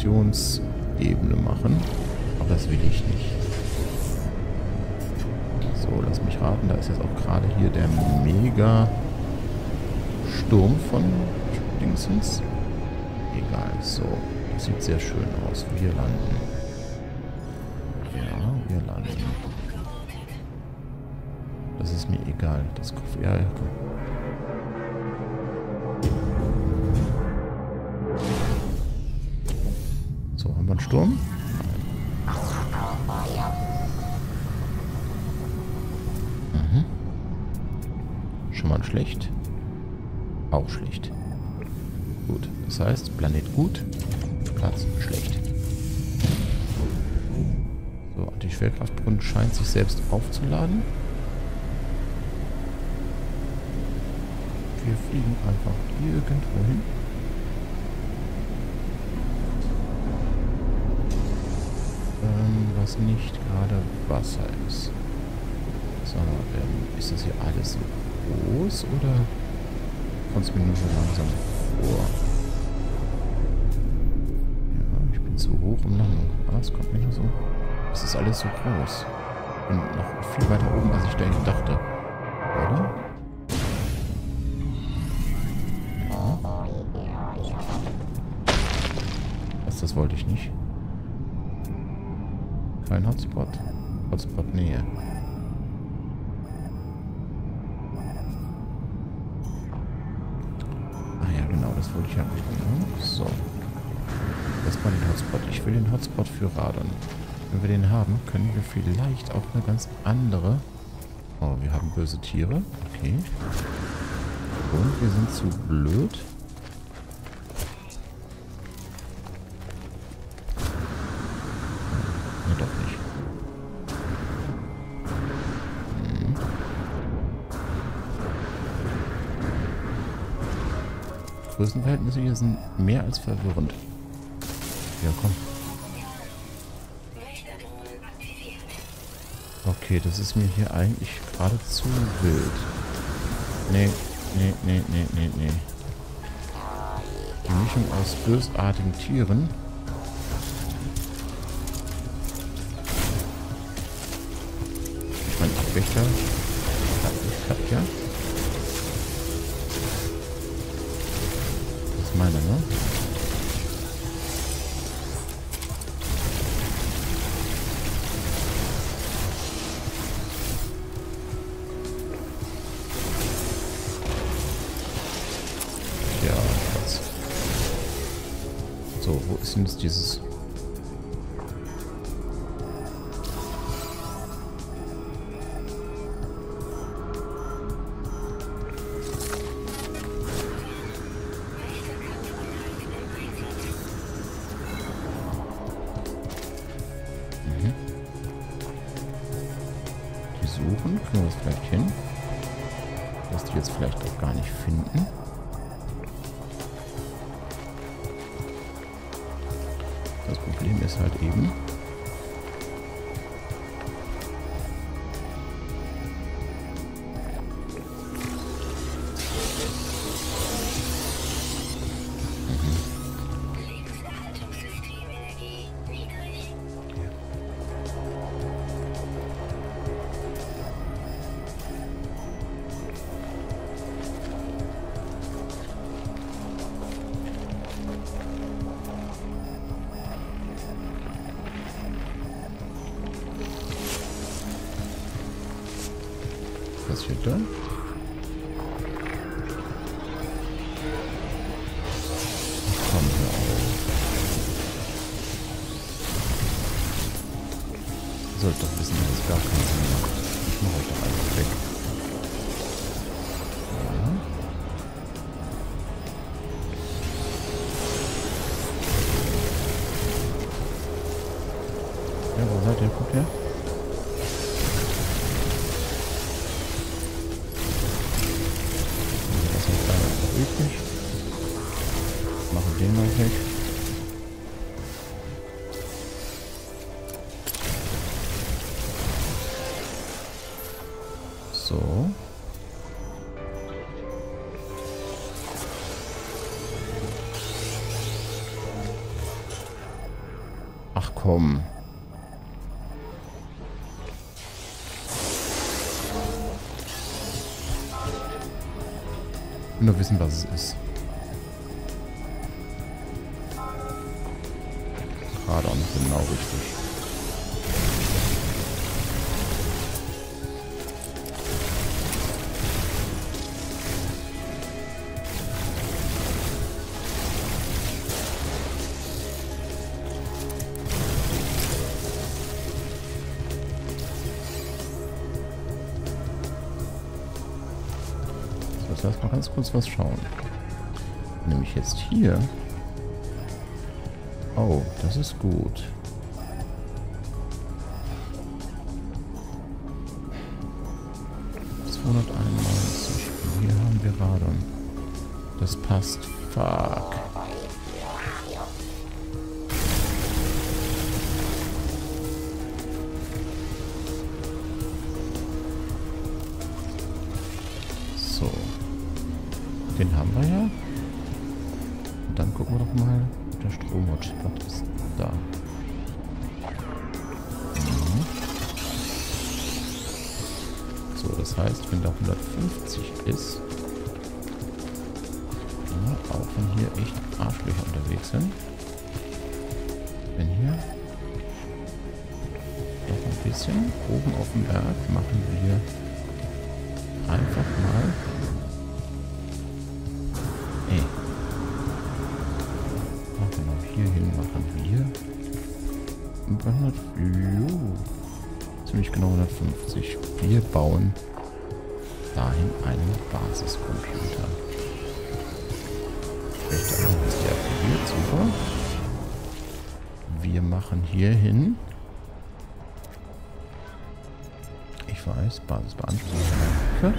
Navigationsebene machen. Aber das will ich nicht. So, lass mich raten. Da ist jetzt auch gerade hier der mega Sturm von Dingsens. Egal. So, das sieht sehr schön aus. Wir landen. Ja, wir landen. Das ist mir egal. Das Kopf. Ja, ja. So, haben wir einen Sturm? Mhm. Schon mal schlecht. Auch schlecht. Gut. Das heißt, Planet gut, Platz schlecht. So, die Schwerkraftbrunnen scheint sich selbst aufzuladen. Wir fliegen einfach irgendwo hin. Was nicht gerade Wasser ist. So, ist das hier alles so groß oder kommt es mir nur so langsam vor? Ja, ich bin zu hoch um Landung. Ah, es kommt mir nur so. Es ist alles so groß. Ich bin noch viel weiter oben, als ich dachte. Oder? Das wollte ich nicht. Kein Hotspot. Hotspot Nähe. Ah ja, genau, das wollte ich ja nicht. So. Das war den Hotspot. Ich will den Hotspot für Radon. Wenn wir den haben, können wir vielleicht auch eine ganz andere... Oh, wir haben böse Tiere. Okay. Und wir sind zu blöd. Größenverhältnisse hier sind mehr als verwirrend. Ja, komm. Okay, das ist mir hier eigentlich gerade zu wild. Nee. Die Mischung aus bösartigen Tieren. Ich meine, Abwächter. Klappt ja. Meine, ne? Ja, was? So, wo ist denn jetzt dieses... Suchen, können wir das vielleicht hin? Dass die jetzt vielleicht auch gar nicht finden. Das Problem ist halt eben, was passiert da? Komm hier auf. Ihr sollt doch wissen, dass es gar keinen Sinn macht. Ich mache euch doch einfach weg. Ja, wo seid ihr? Guckt her. Übrig. Machen den mal weg. So. Ach komm. Ich will nur wissen, was es ist. Radon, genau richtig. So, lass mal ganz kurz was schauen. Nämlich jetzt hier. Oh, das ist gut. Hier haben wir Radon. Das passt. Fuck. So. Den haben wir ja. Und dann gucken wir doch mal. Der Stromhotspot ist da. So, das heißt, wenn da 150 ist, ja, auch wenn hier echt Arschlöcher unterwegs sind, wenn hier noch ein bisschen oben auf dem Berg machen wir einfach mal. Hierhin machen wir über 100, ziemlich genau 150. Wir bauen dahin einen Basiscomputer. Rechte Arm ist deaktiviert, super. Wir machen hierhin. Ich weiß, Basis beanspruchen.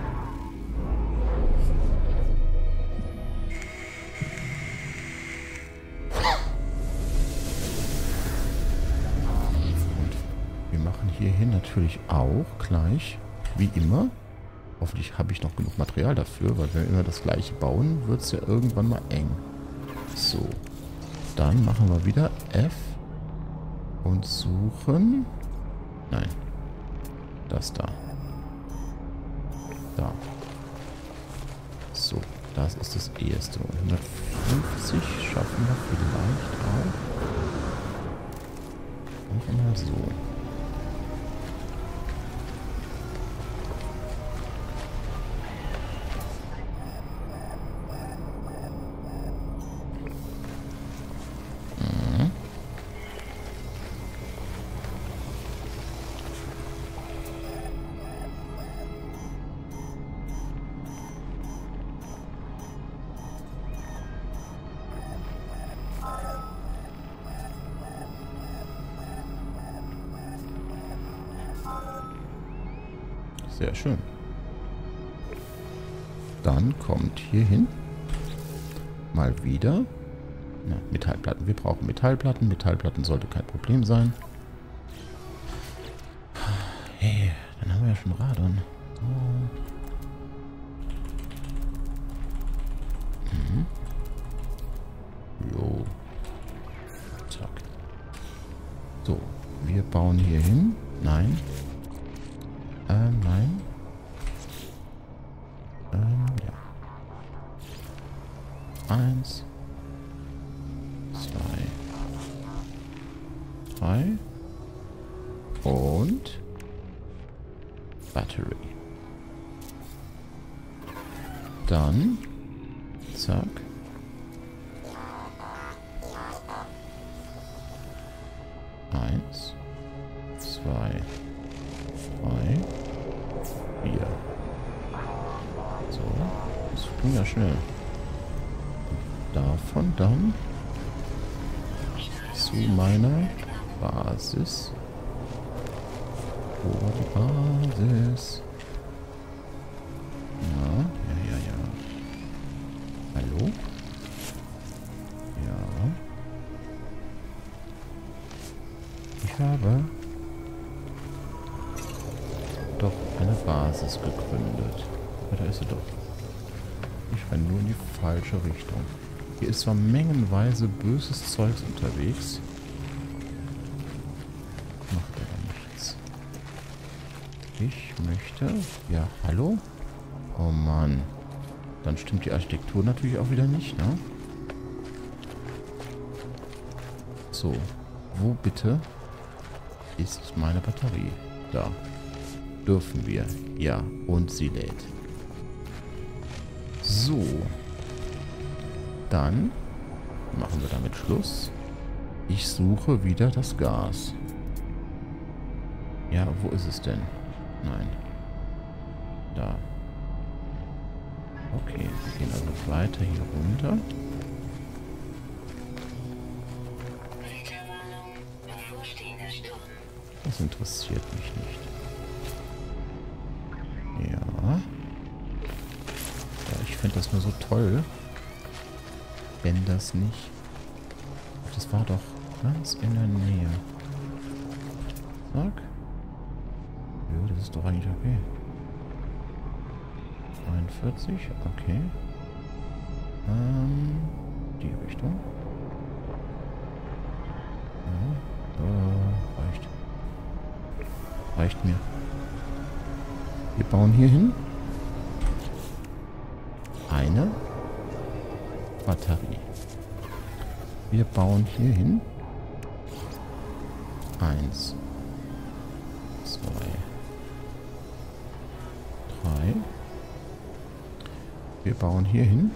Hierhin natürlich auch gleich, wie immer. Hoffentlich habe ich noch genug Material dafür, weil wenn wir immer das gleiche bauen, wird es ja irgendwann mal eng. So, dann machen wir wieder F und suchen... Nein, das da. Da. So, das ist das erste. 150 schaffen wir vielleicht auch. Einfach mal so. Sehr schön. Dann kommt hier hin mal wieder Metallplatten. Wir brauchen Metallplatten. Metallplatten sollte kein Problem sein. Hey, dann haben wir ja schon Radon. Jo. Zack. So, wir bauen hier hin. Nein. Nein. Ja. 1, 2, 3 und Battery. Dann zack. Eins, 2, 3, 4. So, das ging ja schnell. Davon dann zu meiner Basis. Wo war die Basis? Ja. Hallo? Ja. Ich habe doch eine Basis gegründet. Ja, da ist sie doch. Ich renne nur in die falsche Richtung. Hier ist zwar mengenweise böses Zeugs unterwegs, Ich möchte... Ja, hallo? Oh Mann. Dann stimmt die Architektur natürlich auch wieder nicht, ne? So. Wo bitte ist meine Batterie? Da. Dürfen wir. Ja. Und sie lädt. So. Dann machen wir damit Schluss. Ich suche wieder das Gas. Ja, wo ist es denn? Nein. Da. Okay, wir gehen also weiter hier runter. Das interessiert mich nicht. Ja. Ja, ich fände das nur so toll, wenn das nicht... Das war doch ganz in der Nähe. Zack. Ja, das ist doch eigentlich okay. 42, okay. Die Richtung. Ja, reicht. Reicht mir. Wir bauen hier hin eine Batterie. Wir bauen hier hin 1, 2, 3. Wir bauen hier hin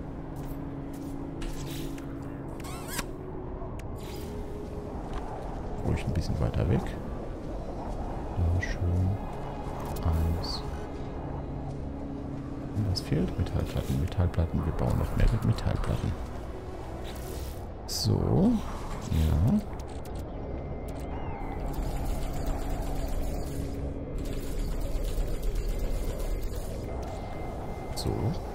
ruhig ein bisschen weiter weg. Ja, schön. 1. Und was fehlt? Metallplatten. Metallplatten. Wir bauen noch mehr mit Metallplatten. So. Ja. So.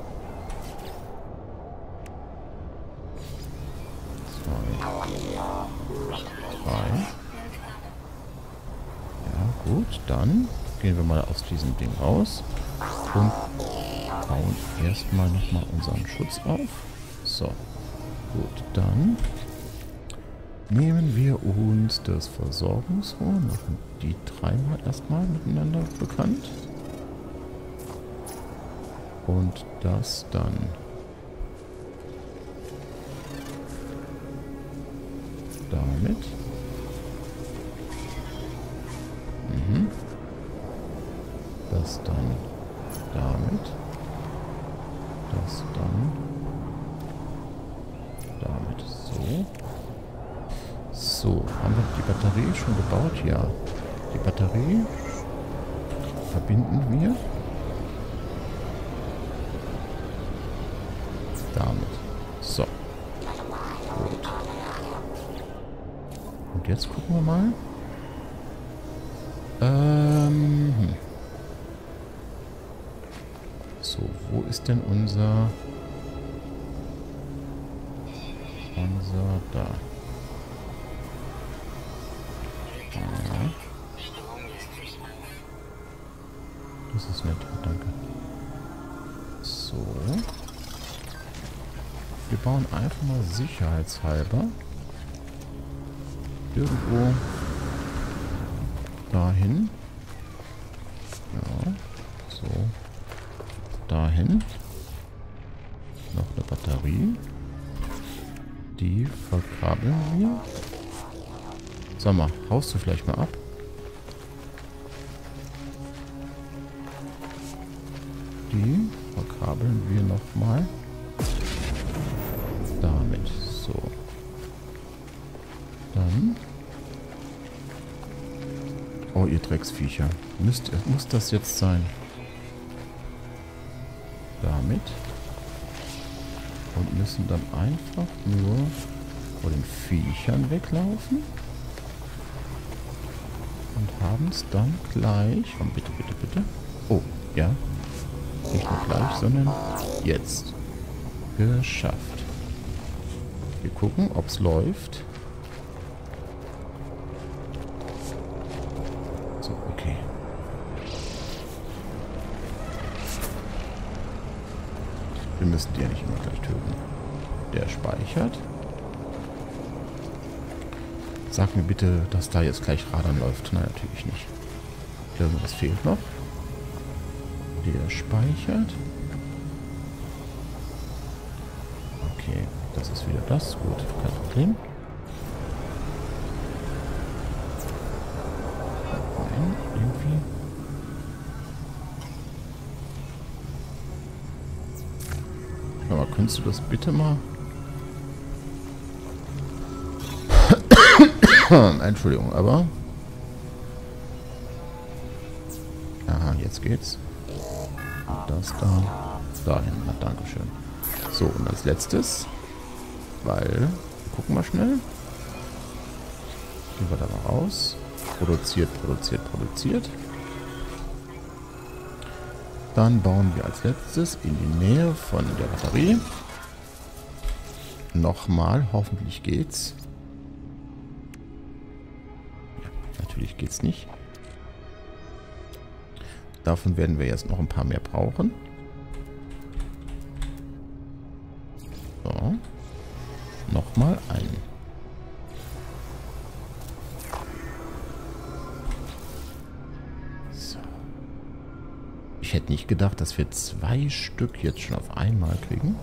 2, 3. Ja, gut. Dann gehen wir mal aus diesem Ding raus und bauen erstmal nochmal unseren Schutz auf. So. Gut, dann nehmen wir uns das Versorgungsrohr, machen die dreimal erstmal miteinander bekannt. Und das dann damit. Das dann damit. Das dann damit. So. So, haben wir die Batterie schon gebaut? Ja. Die Batterie verbinden wir damit. So. Gut. Und jetzt gucken wir mal. So, wo ist denn unser da? Ja. Das ist nett, danke. So. Wir bauen einfach mal sicherheitshalber irgendwo dahin. Ja, so. Dahin. Noch eine Batterie. Die verkabeln wir. Sag mal, haust du vielleicht mal ab? Die verkabeln wir nochmal. Damit. So. Dann. Oh, ihr Drecksviecher. Muss das jetzt sein? Damit. Und müssen dann einfach nur vor den Viechern weglaufen. Und haben es dann gleich. Und bitte, bitte, bitte. Oh, ja. Nicht nur gleich, sondern jetzt. Geschafft. Wir gucken, ob es läuft. So, okay. Wir müssen die ja nicht immer gleich töten. Der speichert. Sag mir bitte, dass da jetzt gleich Radon läuft. Nein, natürlich nicht. Irgendwas fehlt noch. Der speichert. Okay, das ist wieder das. Gut, kein Problem. Nein, irgendwie. Aber könntest du das bitte mal... Entschuldigung, aber... Aha, jetzt geht's. Das da. Dahin. Na, Dankeschön. So, und als letztes, weil... Wir gucken mal schnell. Gehen wir da mal raus. Produziert. Dann bauen wir als letztes in die Nähe von der Batterie. Nochmal, hoffentlich geht's. Ja, natürlich geht's nicht. Davon werden wir jetzt noch ein paar mehr brauchen. So. Nochmal ein. So. Ich hätte nicht gedacht, dass wir 2 Stück jetzt schon auf einmal kriegen.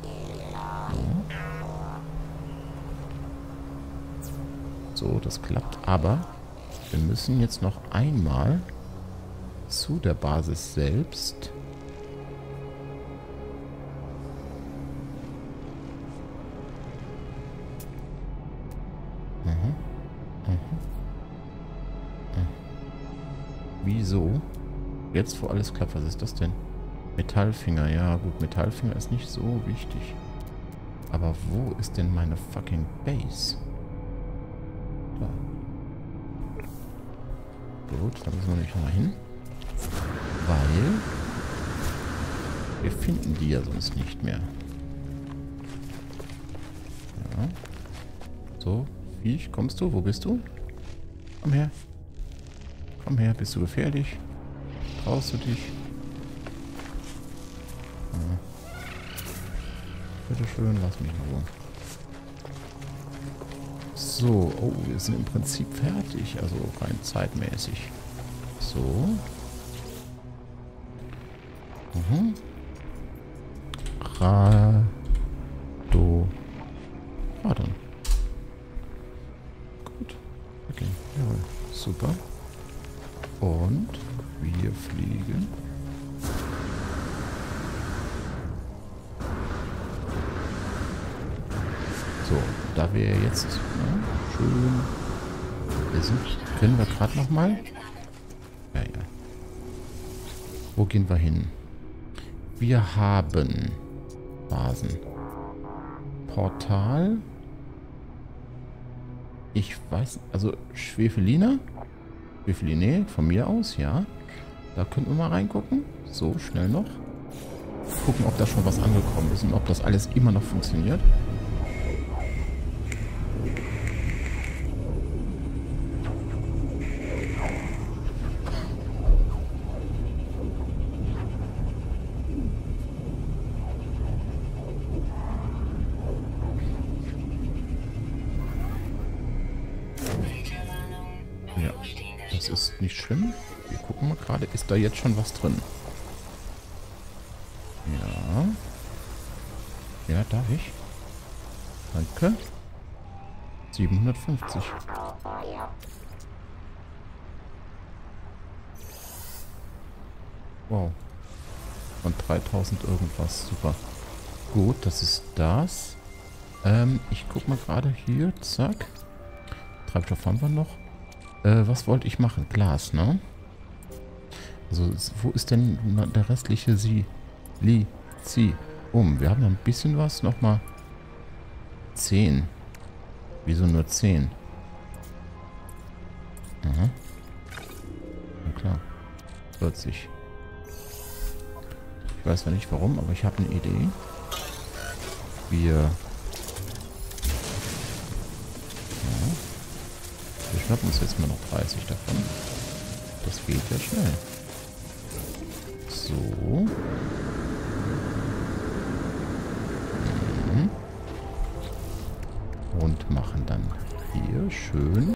So, das klappt. Aber wir müssen jetzt noch einmal zu der Basis selbst. Wieso? Jetzt, wo alles klappt, was ist das denn? Metallfinger, ja gut, Metallfinger ist nicht so wichtig. Aber wo ist denn meine fucking Base? Da. Gut, da müssen wir nämlich nochmal hin. Weil wir finden die ja sonst nicht mehr. Ja. So, Viech, kommst du? Wo bist du? Komm her. Komm her, bist du gefährlich? Traust du dich? Ja. Bitteschön, lass mich in Ruhe. So, oh, wir sind im Prinzip fertig, also rein zeitmäßig. So. Radon. Gut. Okay, jawohl. Super. Und wir fliegen. So, da wir jetzt schön sind, können wir gerade noch mal. Ja. Wo gehen wir hin? Wir haben Basen. Portal. Ich weiß, also Schwefelina. Schwefeline von mir aus, ja. Da könnten wir mal reingucken. So, schnell noch. Gucken, ob da schon was angekommen ist und ob das alles immer noch funktioniert. Ja, das ist nicht schlimm. Wir gucken mal gerade, ist da jetzt schon was drin? Ja. Ja, darf ich? Danke. 750. Wow. Von 3000 irgendwas. Super. Gut, das ist das. Ich guck mal gerade hier. Zack. Treibstoff haben wir noch. Was wollte ich machen? Glas, ne? Also, wo ist denn der restliche Lithium? Wir haben ja ein bisschen was. Nochmal 10. Wieso nur 10? Aha. Na klar. 40. Ich weiß ja nicht warum, aber ich habe eine Idee. Wir schnappen uns jetzt mal noch 30 davon. Das geht ja schnell. So. Und machen dann hier schön